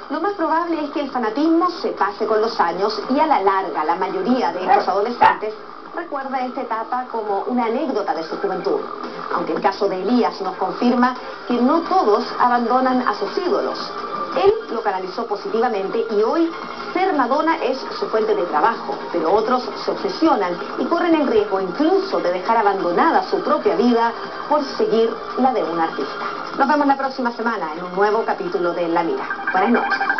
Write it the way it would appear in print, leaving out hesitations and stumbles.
Lo más probable es que el fanatismo se pase con los años y a la larga la mayoría de estos adolescentes recuerda esta etapa como una anécdota de su juventud. Aunque el caso de Elías nos confirma que no todos abandonan a sus ídolos. Él lo canalizó positivamente y hoy ser Madonna es su fuente de trabajo, pero otros se obsesionan y corren el riesgo incluso de dejar abandonada su propia vida por seguir la de un artista. Nos vemos la próxima semana en un nuevo capítulo de La Mira. Buenas noches.